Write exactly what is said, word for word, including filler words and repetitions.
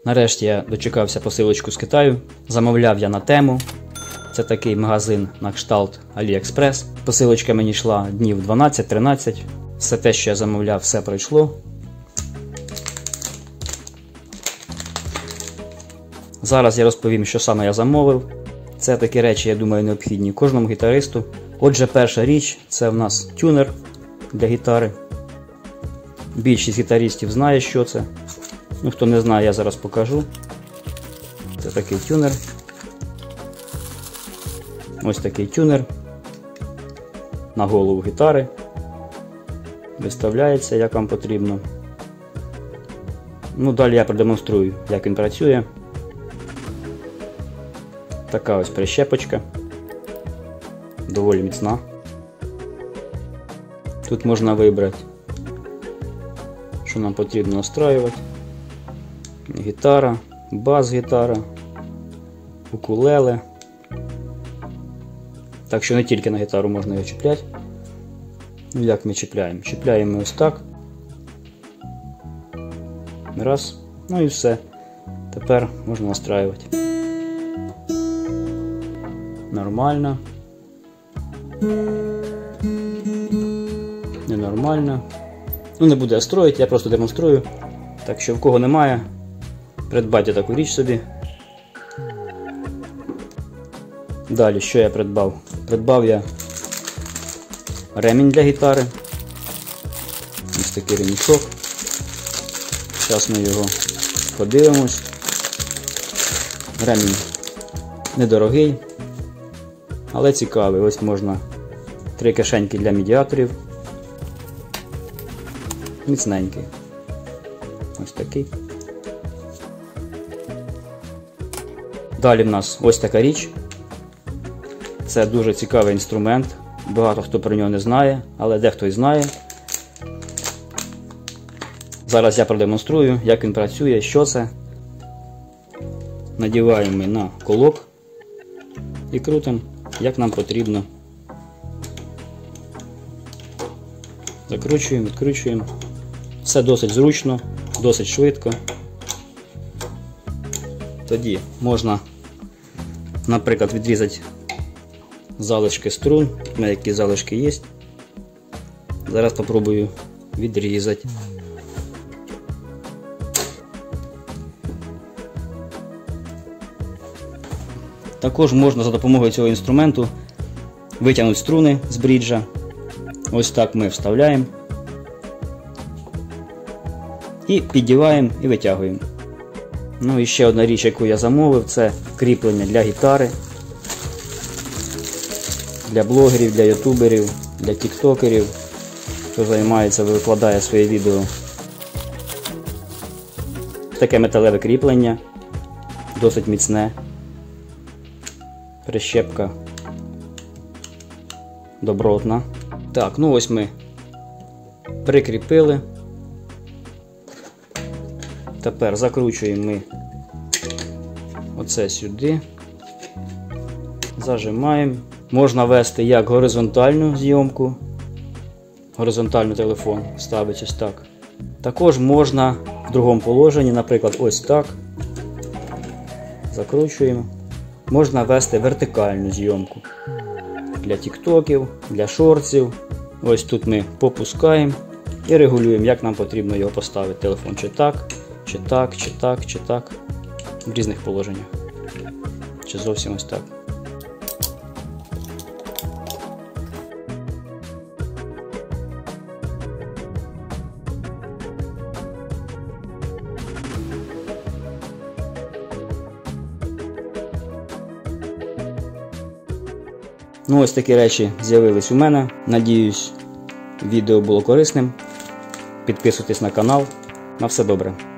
Нарешті я дочекався посилочку з Китаю. Замовляв я на Тему. Це такий магазин на кшталт AliExpress. Посилочка мені йшла днів дванадцять-тринадцять. Все те, що я замовляв, все пройшло. Зараз я розповім, що саме я замовив. Це такі речі, я думаю, необхідні кожному гітаристу. Отже, перша річ – це в нас тюнер для гітари. Більшість гітаристів знає, що це. Ну, хто не знає, я зараз покажу. Це такий тюнер. Ось такий тюнер на голову гітари. Виставляється, як вам потрібно. Ну, далі я продемонструю, як він працює. Така ось прищепочка. Доволі міцна. Тут можна вибрати, що нам потрібно настраювати. Гітара, бас-гітара, укулеле. Так що не тільки на гітару можна його чіпляти. Ну, як ми чіпляємо? Чіпляємо ось так. Раз. Ну і все. Тепер можна настраювати. Нормально. Ненормально. Ну, не буду я строїти, я просто демонструю. Так що в кого немає, придбайте таку річ собі. Далі, що я придбав? Придбав я ремінь для гітари. Ось такий ремішок. Зараз ми його подивимось. Ремінь недорогий, але цікавий. Ось можна три кишеньки для медіаторів. Міцненький. Ось такий. Далі в нас ось така річ. Це дуже цікавий інструмент. Багато хто про нього не знає, але дехто й знає. Зараз я продемонструю, як він працює, що це. Надіваємо ми на колок і крутимо, як нам потрібно. Закручуємо, відкручуємо. Все досить зручно, досить швидко. Тоді можна, наприклад, відрізати залишки струн. У мене які залишки є. Зараз спробую відрізати. Також можна за допомогою цього інструменту витягнути струни з бріджа. Ось так ми вставляємо. І піддіваємо і витягуємо. Ну і ще одна річ, яку я замовив, це кріплення для гітари. Для блогерів, для ютуберів, для тіктокерів, хто займається, викладає своє відео. Таке металеве кріплення, досить міцне. Прищепка добротна. Так, ну ось ми прикріпили. Тепер закручуємо ми оце сюди. Зажимаємо. Можна вести як горизонтальну зйомку. Горизонтальний телефон ставить ось так. Також можна в другому положенні, наприклад, ось так. Закручуємо. Можна вести вертикальну зйомку. Для тіктоків, для шортсів. Ось тут ми попускаємо і регулюємо, як нам потрібно його поставити. Телефон чи так, чи так, чи так, чи так. В різних положеннях. Чи зовсім ось так. Ну, ось такі речі з'явились у мене. Надіюсь, відео було корисним. Підписуйтесь на канал. На все добре.